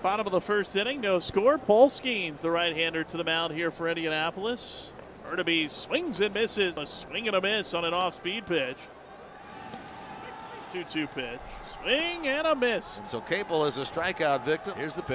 Bottom of the first inning, no score. Paul Skenes, the right-hander, to the mound here for Indianapolis. Burnaby swings and misses. A swing and a miss on an off-speed pitch. 2-2 pitch. Swing and a miss. So Cable is a strikeout victim. Here's the pitch.